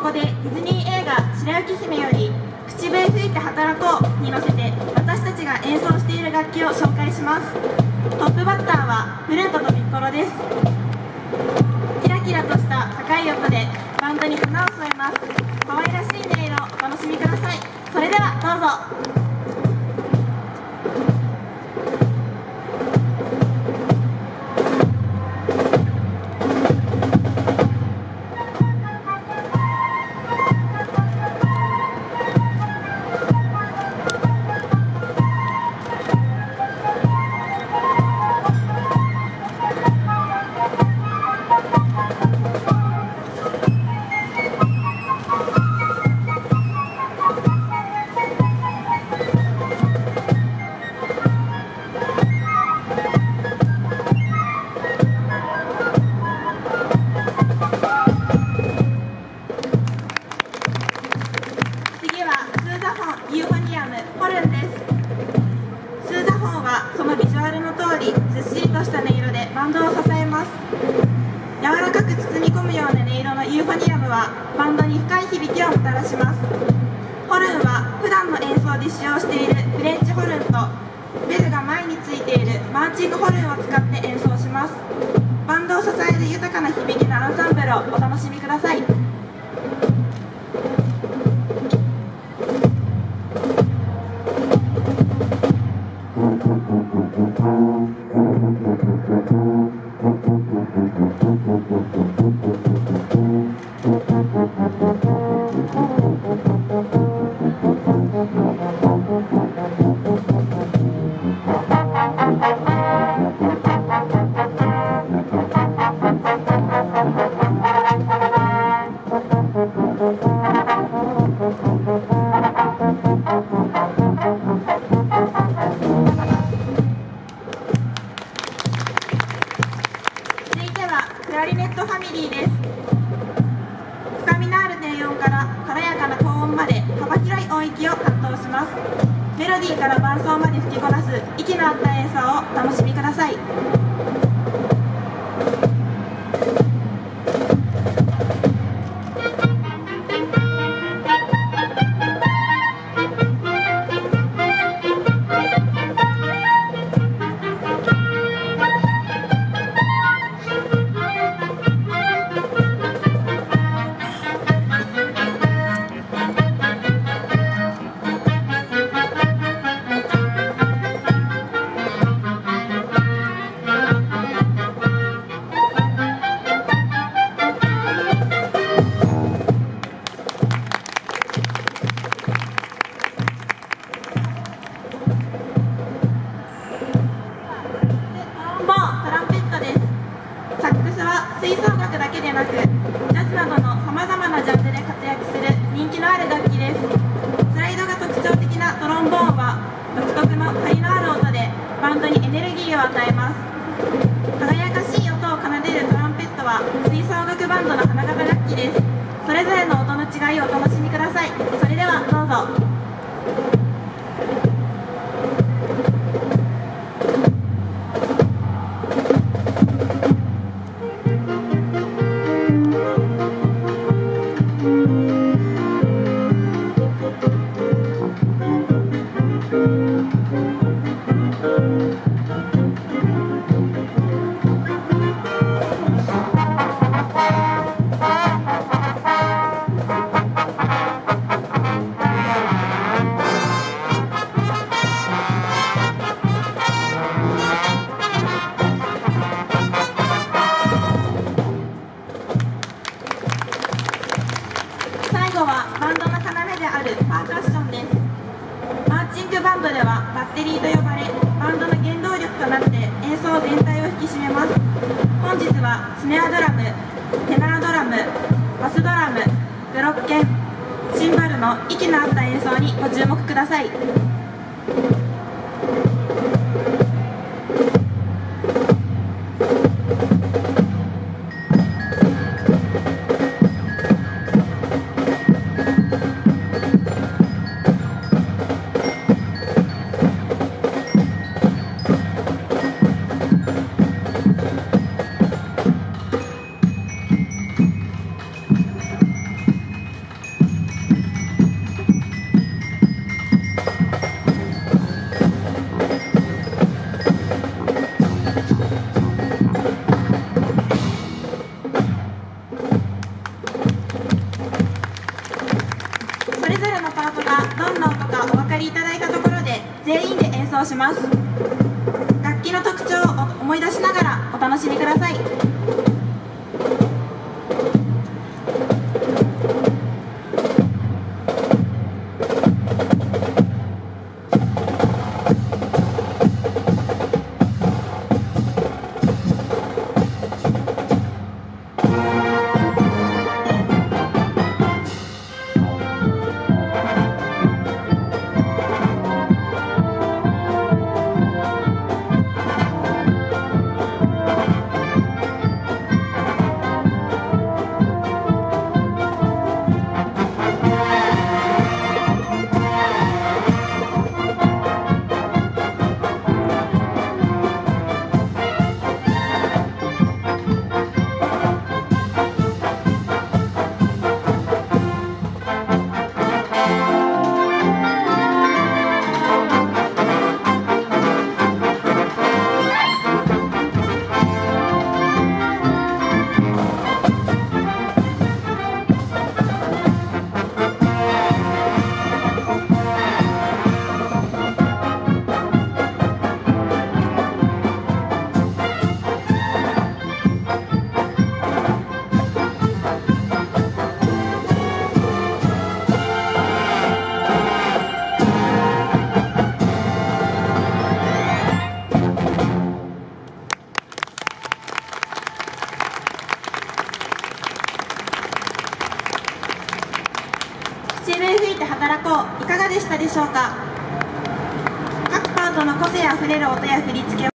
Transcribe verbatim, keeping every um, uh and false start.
こでディズニー映画「白雪姫」より「口笛吹いて働こう」に乗せて私たちが演奏している楽器を紹介します。トップバッターはフルートとピッコロです。キラキラとした高い音でバンドに花を添えます。可愛らしい音色をお楽しみください。それではどうぞ。ユーフォニアムホルンです。スーザフォンはそのビジュアルの通りずっしりとした音色でバンドを支えます。柔らかく包み込むような音色のユーフォニアムはバンドに深い響きをもたらします。ホルンは普段の演奏で使用しているフレンチホルンとベルが前についているマーチングホルンを使って演奏します。バンドを支える豊かな響きのアンサンブルをお楽しみください。クラリネットファミリーです。深みのある低音から軽やかな高音まで幅広い音域を担当します。メロディーから伴奏まで吹きこなす息の合った演奏をお楽しみください。吹奏楽だけでなくジャズなどのさまざまなジャンルで活躍する人気のある楽器です。スライドが特徴的なトロンボーンは独特の張りのある音でバンドにエネルギーを与えます。輝かしい音を奏でるトランペットは吹奏楽バンドの花形楽器です。それぞれの音の違いをお楽しみください。それではどうぞ。バンドの要であるパーカッションです。マーチングバンドではバッテリーと呼ばれバンドの原動力となって演奏全体を引き締めます。本日はスネアドラム、テナードラム、バスドラム、グロッケン、シンバルの息の合った演奏にご注目ください。 りいただいたところで全員で演奏します。楽器の特徴を思い出しながらお楽しみください。口笛吹いて働こう、いかがでしたでしょうか。各パートの個性あふれる音や振り付けを